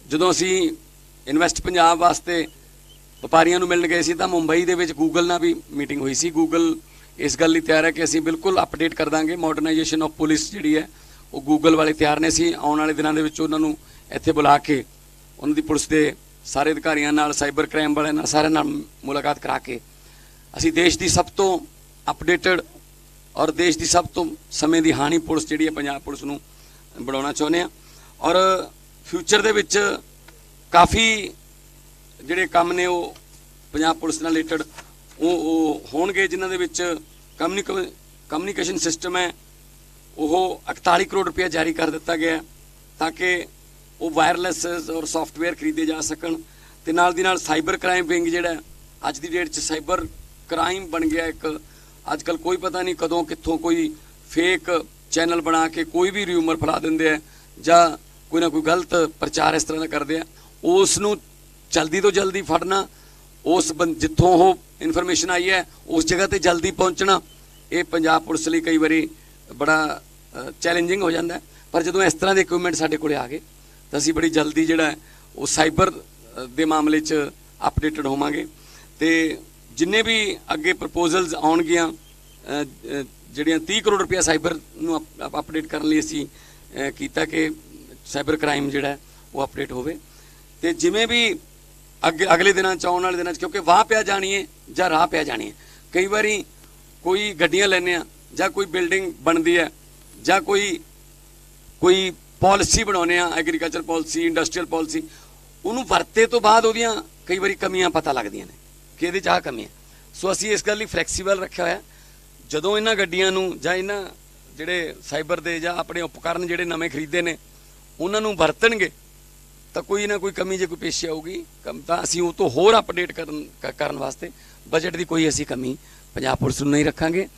ਜਦੋਂ ਅਸੀਂ ਇਨਵੈਸਟ ਪੰਜਾਬ ਵਾਸਤੇ ਵਪਾਰੀਆਂ ਨੂੰ ਮਿਲਣ ਗਏ ਸੀ ਤਾਂ ਮੁੰਬਈ ਦੇ ਵਿੱਚ ਗੂਗਲ ਨਾਲ ਵੀ ਮੀਟਿੰਗ ਹੋਈ ਸੀ। ਗੂਗਲ ਇਸ ਗੱਲ ਲਈ ਤਿਆਰ ਹੈ ਕਿ ਅਸੀਂ ਬਿਲਕੁਲ ਅਪਡੇਟ ਕਰ ਦਾਂਗੇ। ਮਾਡਰਨਾਈਜੇਸ਼ਨ ਆਫ ਪੁਲਿਸ ਜਿਹੜੀ ਹੈ ਉਹ ਗੂਗਲ ਵਾਲੇ ਤਿਆਰ ਨੇ। ਅਸੀਂ ਆਉਣ ਵਾਲੇ ਦਿਨਾਂ ਦੇ ਵਿੱਚ ਉਹਨਾਂ ਨੂੰ ਇੱਥੇ ਬੁਲਾ ਕੇ ਉਹਨਾਂ ਦੀ ਪੁਲਿਸ ਦੇ ਸਾਰੇ ਅਧਿਕਾਰੀਆਂ ਨਾਲ, ਸਾਈਬਰ ਕ੍ਰਾਈਮ ਵਾਲਿਆਂ ਨਾਲ, ਸਾਰਿਆਂ ਨਾਲ ਮੁਲਾਕਾਤ ਕਰਾ ਕੇ ਅਸੀਂ ਦੇਸ਼ ਦੀ ਸਭ ਤੋਂ ਅਪਡੇਟਡ ਔਰ ਦੇਸ਼ ਦੀ ਸਭ ਤੋਂ ਸਮੇਂ ਦੀ ਹਾਣੀ ਪੁਲਿਸ ਜਿਹੜੀ ਹੈ ਪੰਜਾਬ ਪੁਲਿਸ ਨੂੰ ਬਣਾਉਣਾ ਚਾਹੁੰਦੇ ਹਾਂ। ਔਰ ਫਿਊਚਰ ਦੇ ਵਿੱਚ ਕਾਫੀ ਜਿਹੜੇ ਕੰਮ ਨੇ ਉਹ ਪੰਜਾਬ ਪੁਲਿਸ ਨਾਲ ਰਿਲੇਟਡ ਉਹ ਹੋਣਗੇ, ਜਿਨ੍ਹਾਂ ਦੇ ਵਿੱਚ ਕਮਿਊਨੀਕੇਸ਼ਨ ਸਿਸਟਮ ਹੈ ਉਹ 41 ਕਰੋੜ ਰੁਪਇਆ ਜਾਰੀ ਕਰ ਦਿੱਤਾ ਗਿਆ ਤਾਂ ਕਿ ਉਹ ਵਾਇਰਲੈਸ ਔਰ ਸੌਫਟਵੇਅਰ ਖਰੀਦੇ ਜਾ ਸਕਣ। ਤੇ ਨਾਲ ਦੀ ਨਾਲ ਸਾਈਬਰ ਕ੍ਰਾਈਮ ਵਿੰਗ ਜਿਹੜਾ ਅੱਜ ਦੀ ਡੇਟ 'ਚ ਸਾਈਬਰ ਕ੍ਰਾਈਮ ਬਣ ਗਿਆ ਇੱਕ। ਅੱਜ ਕੱਲ੍ਹ ਕੋਈ ਪਤਾ ਨਹੀਂ ਕਦੋਂ ਕਿੱਥੋਂ ਕੋਈ ਫੇਕ ਚੈਨਲ ਬਣਾ ਕੇ ਕੋਈ ਵੀ ਰਿਊਮਰ ਫੈਲਾ ਦਿੰਦੇ ਆ ਜਾਂ ਕੋਈ ਨਾ ਕੋਈ ਗਲਤ ਪ੍ਰਚਾਰ ਇਸ ਤਰ੍ਹਾਂ ਦਾ ਕਰਦੇ ਆ। ਉਸ ਨੂੰ ਜਲਦੀ ਤੋਂ ਜਲਦੀ ਫੜਨਾ, ਉਸ ਜਿੱਥੋਂ ਉਹ ਇਨਫੋਰਮੇਸ਼ਨ ਆਈ ਹੈ ਉਸ ਜਗ੍ਹਾ ਤੇ ਜਲਦੀ ਪਹੁੰਚਣਾ, ਇਹ ਪੰਜਾਬ ਪੁਲਿਸ ਲਈ ਕਈ ਵਾਰੀ ਬੜਾ ਚੈਲੰਜਿੰਗ ਹੋ ਜਾਂਦਾ। ਪਰ ਜਦੋਂ ਇਸ ਤਰ੍ਹਾਂ ਦੇ ਇਕਵਿਪਮੈਂਟ ਸਾਡੇ ਕੋਲ ਆ ਗਏ ਤਾਂ ਅਸੀਂ ਬੜੀ ਜਲਦੀ ਜਿਹੜਾ ਉਹ ਸਾਈਬਰ ਦੇ ਮਾਮਲੇ 'ਚ ਅਪਡੇਟਡ ਹੋਵਾਂਗੇ। ਤੇ ਜਿੰਨੇ ਵੀ ਅੱਗੇ ਪ੍ਰਪੋਜ਼ਲਸ ਆਉਣਗੀਆਂ ਜਿਹੜੀਆਂ 30 ਕਰੋੜ ਰੁਪਇਆ ਸਾਈਬਰ ਨੂੰ ਅਪਡੇਟ ਕਰਨ ਲਈ ਅਸੀਂ ਕੀਤਾ ਕਿ ਸਾਈਬਰ ਕ੍ਰਾਈਮ ਜਿਹੜਾ ਉਹ ਅਪਡੇਟ ਹੋਵੇ। ਤੇ ਜਿਵੇਂ ਵੀ ਅਗਲੇ ਦਿਨਾਂ 'ਚ, ਆਉਣ ਵਾਲੇ ਦਿਨਾਂ 'ਚ, ਕਿਉਂਕਿ ਵਾਹ ਪਿਆ ਜਾਣੀ ਹੈ ਜਾਂ ਰਾਹ ਪਿਆ ਜਾਣੀ ਹੈ। ਕਈ ਵਾਰੀ ਕੋਈ ਗੱਡੀਆਂ ਲੈਂਦੇ ਆ ਜਾਂ ਕੋਈ ਬਿਲਡਿੰਗ ਬਣਦੀ ਹੈ ਜਾਂ ਕੋਈ ਪਾਲਿਸੀ ਬਣਾਉਂਦੇ ਆ, ਐਗਰੀਕਲਚਰ ਪਾਲਿਸੀ, ਇੰਡਸਟਰੀਅਲ ਪਾਲਿਸੀ, ਉਹਨੂੰ ਵਰਤੇ ਤੋਂ ਬਾਅਦ ਉਹਦੀਆਂ ਕਈ ਵਾਰੀ ਕਮੀਆਂ ਪਤਾ ਲੱਗਦੀਆਂ ਨੇ ਕਿ ਇਹਦੇ 'ਚ ਆਹ ਕਮੀ ਹੈ। ਸੋ ਅਸੀਂ ਇਸ ਗੱਲ ਲਈ ਫਲੈਕਸੀਬਲ ਰੱਖਿਆ ਹੋਇਆ। ਜਦੋਂ ਇਹਨਾਂ ਗੱਡੀਆਂ ਨੂੰ ਜਾਂ ਇਹਨਾਂ ਜਿਹੜੇ ਸਾਈਬਰ ਦੇ ਜਾਂ ਆਪਣੇ ਉਪਕਰਨ ਜਿਹੜੇ ਨਵੇਂ ਖਰੀਦੇ ਨੇ ਉਹਨਾਂ ਨੂੰ ਵਰਤਣਗੇ ਤਾਂ ਕੋਈ ਨਾ ਕੋਈ ਕਮੀ ਜੇ ਕੋਈ ਪੇਸ਼ ਆਊਗੀ ਤਾਂ ਅਸੀਂ ਉਹ ਤੋਂ ਹੋਰ ਅਪਡੇਟ ਕਰਨ ਵਾਸਤੇ ਬਜਟ ਦੀ ਕੋਈ ਅਸੀਂ ਕਮੀ ਪੰਜਾਬ ਪੁਲਿਸ ਨੂੰ ਨਹੀਂ ਰੱਖਾਂਗੇ।